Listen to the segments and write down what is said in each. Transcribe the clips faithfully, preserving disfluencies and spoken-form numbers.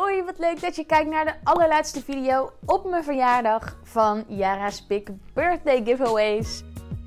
Hoi, wat leuk dat je kijkt naar de allerlaatste video op mijn verjaardag van Yara's Big Birthday Giveaways.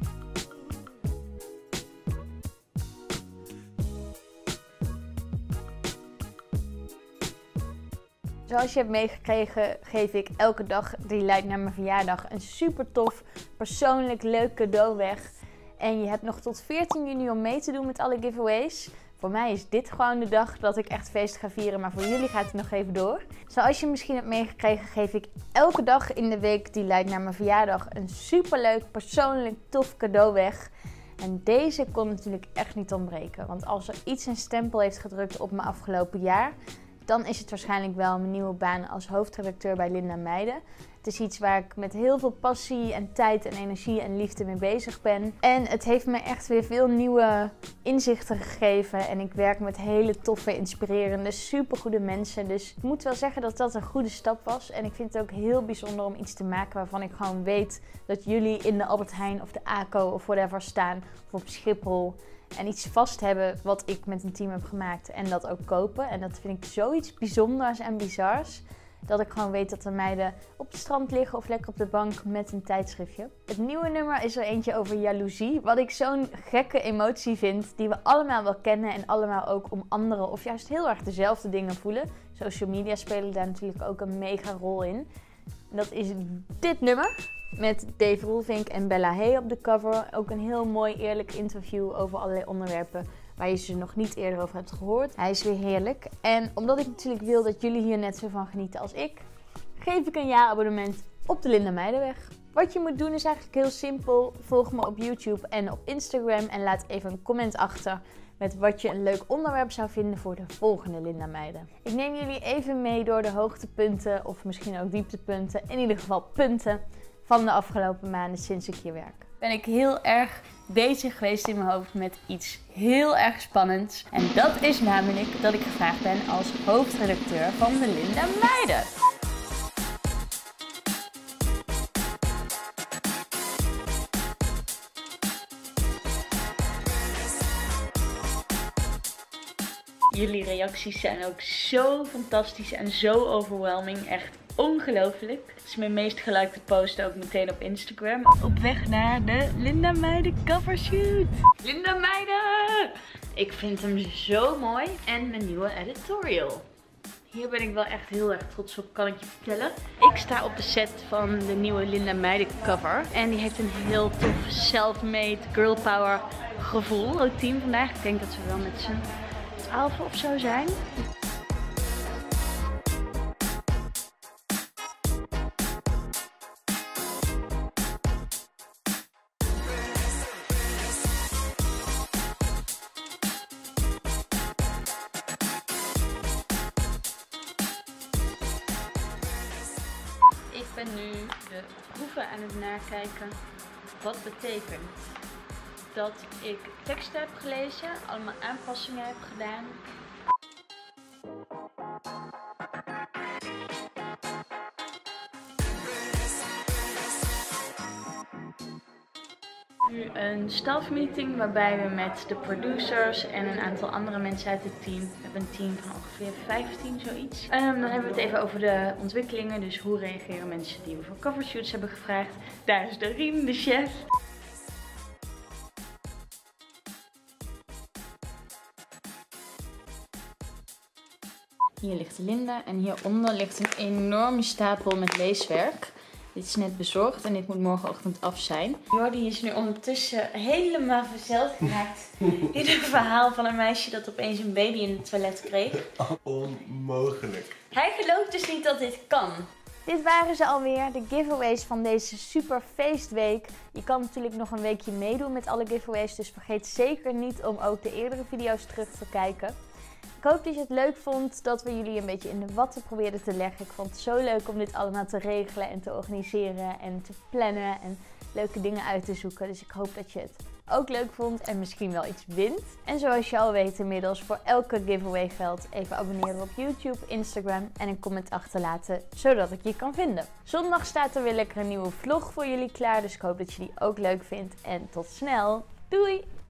Zoals je hebt meegekregen geef ik elke dag die leidt naar mijn verjaardag een super tof, persoonlijk leuk cadeau weg. En je hebt nog tot veertien juni om mee te doen met alle giveaways. Voor mij is dit gewoon de dag dat ik echt feest ga vieren, maar voor jullie gaat het nog even door. Zoals je misschien hebt meegekregen geef ik elke dag in de week die leidt naar mijn verjaardag een superleuk, persoonlijk tof cadeau weg. En deze kon natuurlijk echt niet ontbreken, want als er iets een stempel heeft gedrukt op mijn afgelopen jaar, dan is het waarschijnlijk wel mijn nieuwe baan als hoofdredacteur bij Linda Meijden. Het is iets waar ik met heel veel passie en tijd en energie en liefde mee bezig ben. En het heeft me echt weer veel nieuwe inzichten gegeven. En ik werk met hele toffe, inspirerende, supergoede mensen. Dus ik moet wel zeggen dat dat een goede stap was. En ik vind het ook heel bijzonder om iets te maken waarvan ik gewoon weet dat jullie in de Albert Heijn of de ACO of whatever staan. Of op Schiphol. En iets vast hebben wat ik met een team heb gemaakt en dat ook kopen. En dat vind ik zoiets bijzonders en bizars. Dat ik gewoon weet dat de meiden op het strand liggen of lekker op de bank met een tijdschriftje. Het nieuwe nummer is er eentje over jaloezie. Wat ik zo'n gekke emotie vind, die we allemaal wel kennen en allemaal ook om anderen of juist heel erg dezelfde dingen voelen. Social media spelen daar natuurlijk ook een mega rol in. En dat is dit nummer. Met Dave Roelvink en Bella Hay op de cover. Ook een heel mooi eerlijk interview over allerlei onderwerpen waar je ze nog niet eerder over hebt gehoord. Hij is weer heerlijk. En omdat ik natuurlijk wil dat jullie hier net zo van genieten als ik, geef ik een jaarabonnement op de Linda Meidenweg. Wat je moet doen is eigenlijk heel simpel. Volg me op YouTube en op Instagram en laat even een comment achter met wat je een leuk onderwerp zou vinden voor de volgende Linda Meijden. Ik neem jullie even mee door de hoogtepunten of misschien ook dieptepunten. In ieder geval punten van de afgelopen maanden sinds ik hier werk. Ben ik heel erg bezig geweest in mijn hoofd met iets heel erg spannends. En dat is namelijk dat ik gevraagd ben als hoofdredacteur van de Linda Meijden. Jullie reacties zijn ook zo fantastisch en zo overwhelming. Echt ongelooflijk. Het is mijn meest gelikte post ook meteen op Instagram. Op weg naar de Linda Meijden covershoot. Linda Meijden! Ik vind hem zo mooi. En mijn nieuwe editorial. Hier ben ik wel echt heel erg trots op, kan ik je vertellen. Ik sta op de set van de nieuwe Linda Meijden cover. En die heeft een heel tof self-made girl power gevoel. Het team vandaag. Ik denk dat we wel met z'n twaalf of zo zijn. Ik ben nu de proeven aan het nakijken. Wat betekent dat ik teksten heb gelezen, allemaal aanpassingen heb gedaan. Nu een stafmeeting waarbij we met de producers en een aantal andere mensen uit het team, we hebben een team van ongeveer vijftien zoiets. Um, dan hebben we het even over de ontwikkelingen, dus hoe reageren mensen die we voor covershoots hebben gevraagd. Daar is Dorien, de chef. Hier ligt Linda en hieronder ligt een enorme stapel met leeswerk. Dit is net bezorgd en dit moet morgenochtend af zijn. Jordi is nu ondertussen helemaal verzeld geraakt in het verhaal van een meisje dat opeens een baby in het toilet kreeg. Onmogelijk. Hij gelooft dus niet dat dit kan. Dit waren ze alweer, de giveaways van deze super feestweek. Je kan natuurlijk nog een weekje meedoen met alle giveaways, dus vergeet zeker niet om ook de eerdere video's terug te kijken. Ik hoop dat je het leuk vond dat we jullie een beetje in de watten probeerden te leggen. Ik vond het zo leuk om dit allemaal te regelen en te organiseren en te plannen en leuke dingen uit te zoeken. Dus ik hoop dat je het ook leuk vond en misschien wel iets wint. En zoals je al weet inmiddels, voor elke giveaway geldt even abonneren op YouTube, Instagram en een comment achterlaten, zodat ik je kan vinden. Zondag staat er weer lekker een nieuwe vlog voor jullie klaar, dus ik hoop dat je die ook leuk vindt. En tot snel. Doei!